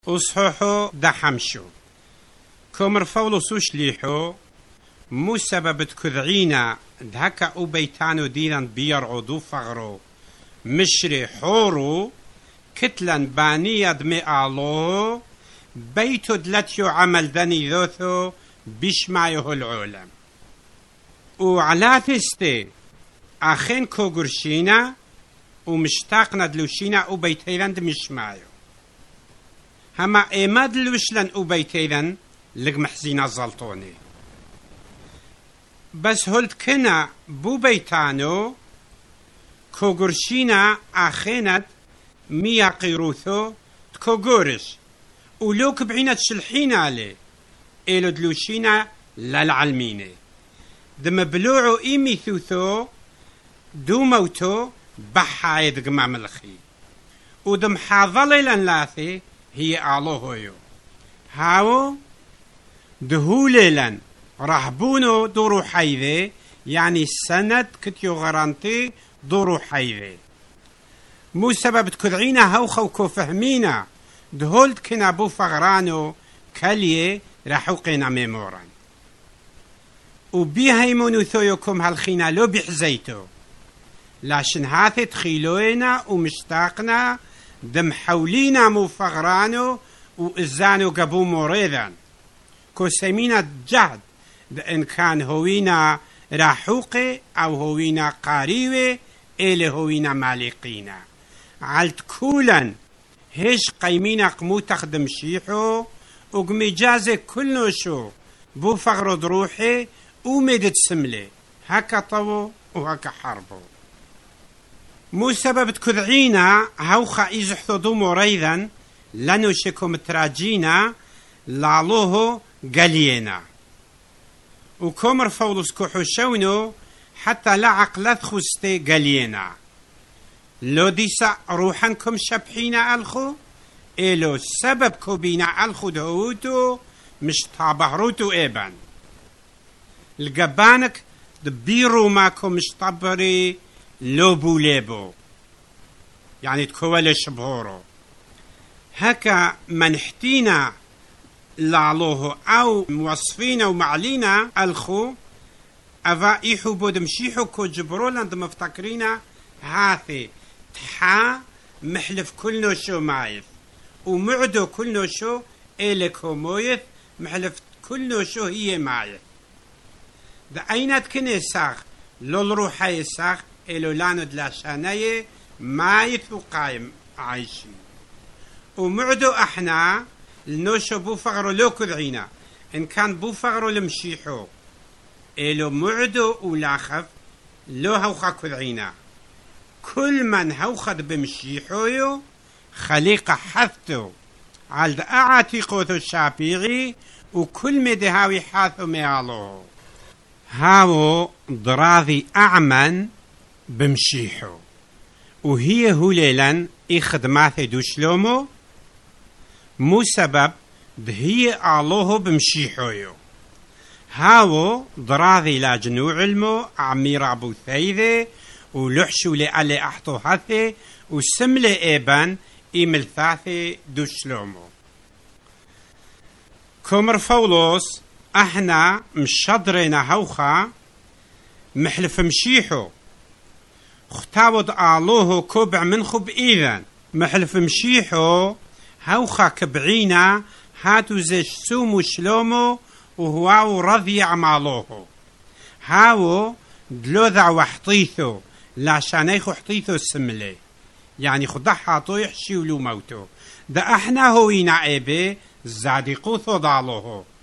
أصحوحو دحمشو كومر فولوسو شليحو مو سبب تكذعينا دهكا أو بيتانو دينا بيرعو دو فغرو مشري حورو كتلا بانية دمي آلو بيتو دلتيو عمل دني ذوثو بيشمايو العالم وعلا تستي أخين كوغرشينا ومشتاقنا دلوشينا أو بيتيلان دمشمايو هما إيما دلوشلن أو بيتيلان لق محزينا زلطوني بس هلت كنا بو بيتانو كوغرشينا أخينت ميا قيروثو تكوغورش ولو كبعينة شلحين عليه إلو دلوشينا للعلميني دم بلوعو إيمي ثوثو دو موتو بحايد قمام الخي ودم حاضلي لن هي آلوهيو هاو دهولي لن رهبونو دورو حيذي يعني سند كتيو غرانتي دورو حيذي مو سبب تكذعينا هوخو كوفهمينا دهولت كنا بو فغرانو كاليه راحوقنا ميمورا وبيها يمونو ثويكم هالخينا لو بيحزيتو لاشن هاثي تخيلوينا ومشتاقنا دم حولينا مو فغرانو وإزانو قبو مريضا كوسيمينا جهد إن كان هوينا راحوقي أو هوينا قاريوي إلي هوينا مالقينا عالت كولا هيش قيمينا قمو تخدم شيحو وقمي جازي كل شو بو فغرو دروحي ومدد سملي هكا طو وهكا حربو مو سبب تكذعينا هوخا إزحثو دو مريضا لانو شكو متراجينا لالوهو قلينا وكمر فولوس كحوشونو حتى لا عقلت خستي قلينا لو ديسا روحنكم شبحينا الخو إلو سبب كوبينا الخو دهوتو مش طابهروتو إيبان القبانك دبيرو ماكو مش طبري لوبو ليبو يعني تكوالش بهورو هكا منحتينا لعلوه أو موصفينا ومعلينا الخو أفا إيحو بودمشيحو كو جبرولا مفتكرينا هاثي تحا محلف كل نوشو مايث ومعدو كل نوشو إلكو مويث محلف كل نوشو هي مايث دا أينات كني ساخ لول روحي ساخ إلو لانو دلاشاناي مايث وقايم عايشين ومعدو احنا النوشو بو فغرو لو كذعينا ان كان بو فغرو لمشيحو إلو معدو ولاخف لو هوخا كذعينا كل من هوخد بمشيحويو خليقة حثتو عالد اعاتيقوثو الشابيغي وكل مدهاوي حاثو ميالو هاو ضراذي اعمن بمشيحو وهي هوليلا إخدماثي دوشلومو مو سبب دهي آلوه بمشيحويو هاو ضراذي لا جنو علمو عمير أبو ثيذي ولحشو لألي أحطو هثي وسملي إيبان إيملثاثي دوشلومو كومر فولوس احنا مشدرنا هوخا محلف مشيحو اختاود آلوه كبع منخو بإذن محلف مشيحو هوخا كبعينا هاتو زيش سومو شلومو وهواو رضي عمالوه هاو دلوذع وحطيثو لا شانيخو حطيثو السملي يعني خدا حاطو يحشي ولو موتو دا احنا هوينا ايبي زادقوثو ضالوه